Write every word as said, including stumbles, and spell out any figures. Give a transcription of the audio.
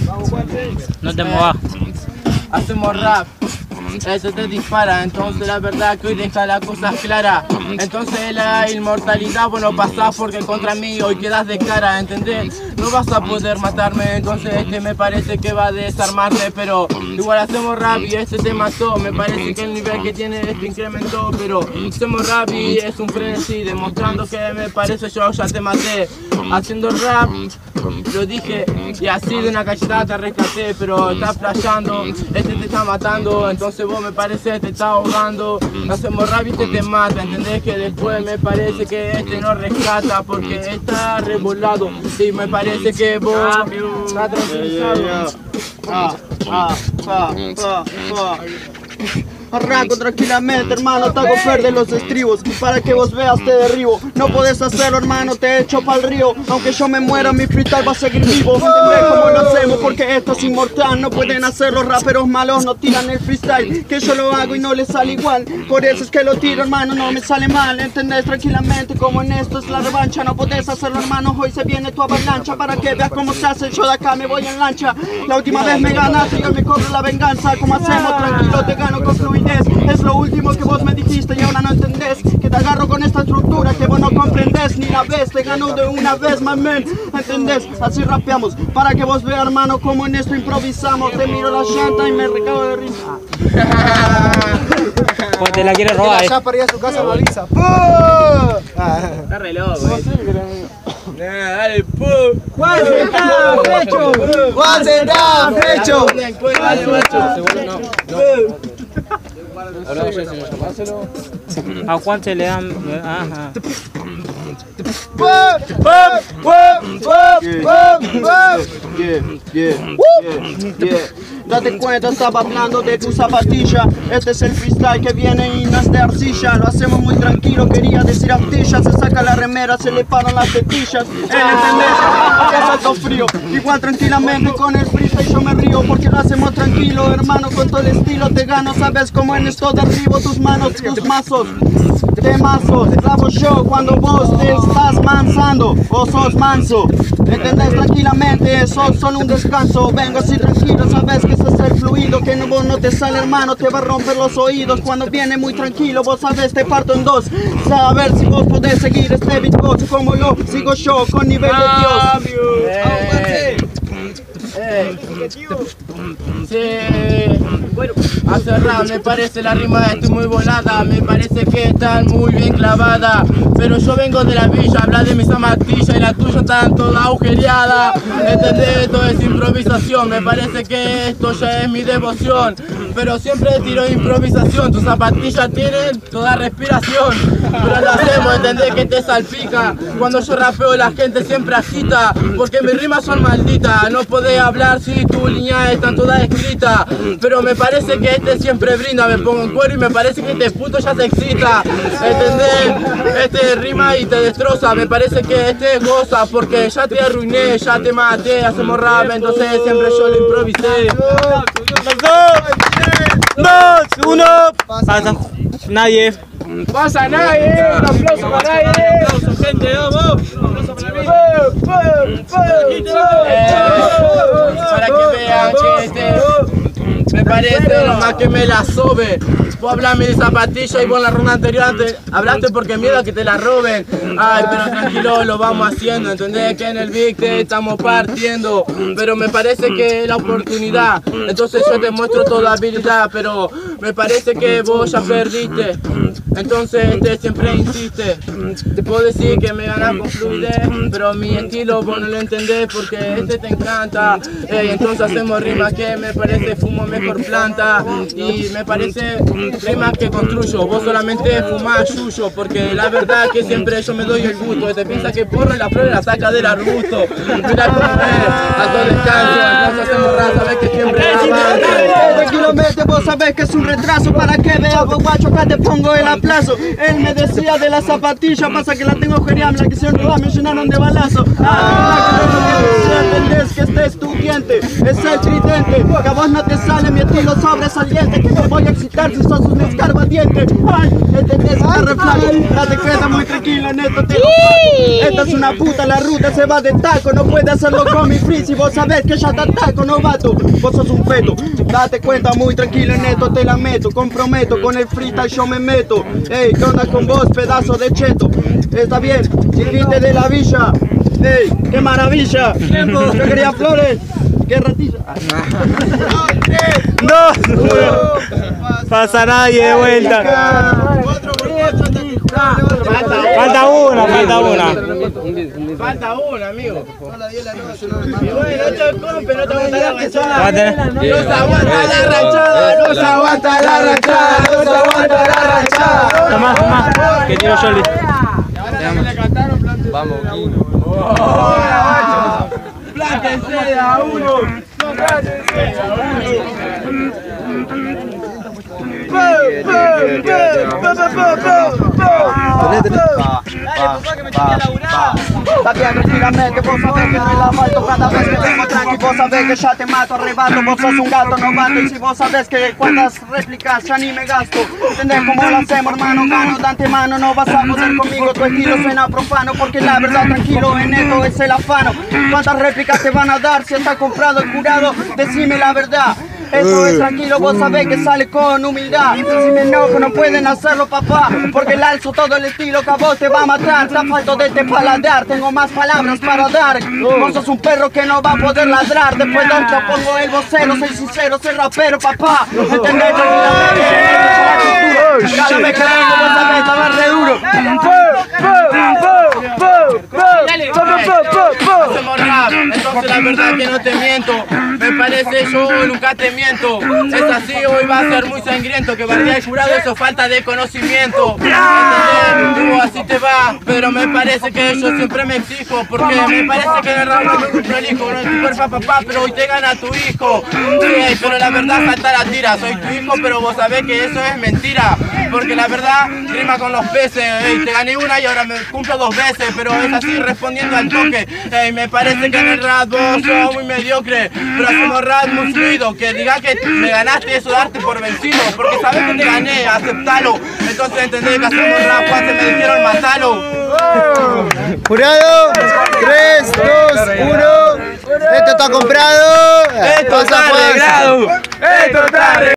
No te muevas. Hacemos rap, eso te dispara, entonces la verdad que hoy deja las cosas claras. Entonces la inmortalidad vos no pasás porque contra mí hoy quedas de cara, ¿entendés? No vas a poder matarme, entonces este me parece que va a desarmarte, pero igual hacemos rap y este te mató. Me parece que el nivel que tiene este incrementó, pero hacemos rap y es un frenesí, demostrando que me parece yo ya te maté. Haciendo rap, lo dije, y así de una cachetada te rescaté, pero estás flasheando, este te está matando, entonces vos me parece te está ahogando. Hacemos rap y este te mata, ¿entendés? Que después me parece que este no rescata porque está revolado, y me parece que vos estás tranquilizado. Ah, ah, ah, ah, ah. Arranco tranquilamente, hermano, te hago perder los estribos. Para que vos veas te derribo. No podés hacerlo, hermano, te echo pa'l río. Aunque yo me muera, mi freestyle va a seguir vivo. ¿Entendés cómo lo hacemos? Porque esto es inmortal. No pueden hacer los raperos malos, no tiran el freestyle. Que yo lo hago y no les sale igual. Por eso es que lo tiro, hermano, no me sale mal. ¿Entendés? Tranquilamente, como en esto es la revancha. No podés hacerlo, hermano, hoy se viene tu avalancha. Para que veas cómo se hace, yo de acá me voy en lancha. La última vez me ganaste y yo me cobro la venganza. Como hacemos, tranquilo, te gano con fluidez. Es lo último que vos me dijiste y ahora no entendés. Que te agarro con esta estructura que vos no comprendés ni la ves. Te gano de una vez, my man. ¿Entendés? Así rapeamos. Para que vos veas, hermano, como en esto improvisamos. Te miro la llanta y me recago de risa. Pues te la quiere robar, eh. Ya para ir a su casa lo avisa. Está re loco, eh. Dale, pu. ¡Juan se está fecho! ¡Juan se está fecho! ¿A Juan se le dan? Ajá. Yeah, yeah, yeah, yeah. Date cuenta, estaba hablando de tu zapatilla. Este es el freestyle que viene y no es de arcilla. Lo hacemos muy tranquilo, quería decir astilla. Se saca la remera, se le paran las tetillas. Eh, ¿entendés? Porque es alto frío. Igual tranquilamente con el freestyle yo me río. Porque lo hacemos tranquilo, hermano, con todo el estilo te gano. Sabes cómo en esto derribo tus manos, tus mazos. Temazos, grabo yo cuando vos te estás mansando o sos manso. ¿Entendés? Tranquilamente, sos solo un descanso. Vengo así tranquilo, sabes que ese es el fluido. Que no, vos no te sale, hermano, te va a romper los oídos. Cuando viene muy tranquilo, vos sabes, te parto en dos. Saber si vos podés seguir este beatbox como lo sigo yo con nivel de Dios. Eh, eh, sí, bueno, hace rap me parece la rima estoy muy volada, me parece que están muy bien clavada, pero yo vengo de la villa, habla de mis zapatillas y la tuya están toda agujereada, ¿entendés? Esto es improvisación, me parece que esto ya es mi devoción, pero siempre tiro improvisación, tus zapatillas tienen toda respiración, pero lo hacemos, ¿entendés? Que te salpica, cuando yo rapeo la gente siempre agita, porque mis rimas son malditas, no podés hablar si tu línea está toda escrita, pero me parece que este siempre brinda, me pongo en cuero y me parece que este puto ya se excita, ¿entendés? Este rima y te destroza, me parece que este goza, porque ya te arruiné, ya te maté, hacemos rap, entonces siempre yo lo improvisé. Dos, uno, pasa nadie. Pasa nadie, un aplauso para nadie. Un aplauso, gente, vamos. Un aplauso para mí. Eh, para que vean que este me parece nomás que me la sobe. Vos hablame de zapatilla y vos en la ronda anterior antes hablaste porque miedo a que te la roben. Ay, pero tranquilo, lo vamos haciendo, ¿entendés? Que en el Big te estamos partiendo. Pero me parece que es la oportunidad. Entonces yo te muestro toda habilidad, pero me parece que vos ya perdiste. Entonces este siempre insiste. Te puedo decir que me ganas con fluidez, pero mi estilo vos no lo entendés porque este te encanta. Ey, entonces hacemos rimas que me parece fumo mejor planta. Y me parece rimas que construyo. Vos solamente fumás yuyo, porque la verdad que siempre yo me doy el gusto. Te piensa que porro la flor la saca del arbusto. Mira cómo es, a todo descanso. Entonces hacemos raza, ves que siempre avance. compromete, vos sabés que es un retraso. Para que veas, vos guacho, acá te pongo el aplazo. Él me decía de la zapatilla, pasa que la tengo genial, me la quisieron robar, me llenaron de balazo. Ah, entendés que este es tu diente, es el tridente, que a vos no te sale mi estilo sobresaliente, que te voy a excitar si sos un escarbadiente. Ay, entendés que reflajo, date cuenta muy tranquilo en esto te lo pago. Esta es una puta, la ruta se va de taco, no puede hacerlo con mi free, si vos sabés que ya te ataco, novato, vos sos un feto. Date cuenta muy tranquilo en esto te la meto, comprometo, con el freestyle yo me meto. Ey, ¿qué onda con vos, pedazo de cheto? Está bien, dijiste de la villa. ¡Ey! ¡Qué maravilla! Yo quería flores. ¡Qué ratilla! ¡No! Pasa nadie de vuelta. Falta una, falta una. Falta una, amigo. Y bueno, no te compres, no te aguanta la ranchada. No se aguanta la ranchada, no se aguanta la ranchada, no se aguanta la ranchada. Toma, toma, que tiro yo. Vamos, Guino. ¡Plántense a uno! ¡Plántense a uno! Está bien, tranquilamente, vos sabés que no es la falta. Cada vez que tengo tranqui, vos sabés que ya te mato, arrebato. Vos sos un gato novato y si vos sabés que cuántas réplicas ya ni me gasto. ¿Entendés cómo lo hacemos, hermano? Gano de antemano, no vas a poder conmigo. Tu estilo suena profano porque la verdad, tranquilo, en esto es el afano. ¿Cuántas réplicas te van a dar si está comprado el jurado? Decime la verdad. Eso es tranquilo, vos sabés que sale con humildad. Si me enojo no pueden hacerlo, papá, porque el alzo todo el estilo que a vos te va a matar. Te falto de este paladar, tengo más palabras para dar. Vos sos un perro que no va a poder ladrar. Después de te pongo el vocero, soy sincero, soy rapero, papá. ¿Entendés? Cada vez que vengo vos sabés, estaba re duro. Hacemos rap, entonces la verdad que no te miento. Me parece yo nunca te miento. Es así, hoy va a ser muy sangriento. Que barría el jurado, eso falta de conocimiento. Tú así te va, pero me parece que yo siempre me exijo. Porque me parece que en el rap no me prolijo. No es tu cuerpo, papá, pero hoy te gana tu hijo. Sí, pero la verdad salta la tira. Soy tu hijo, pero vos sabés que eso es mentira. Porque la verdad rima con los peces. Ey, te gané una y ahora me cumplo dos veces. Pero es así respondiendo al toque. Ey, me parece que en el rap vos sos muy mediocre. Pero hacemos rap muy fluido. Que diga que me ganaste, eso darte por vencido. Porque sabes que te gané, aceptalo. Entonces entendés que hacemos rap cuando me dijeron matalo. Jurado, tres, dos, uno. Esto está comprado. Esto está arreglado. Esto está arreglado.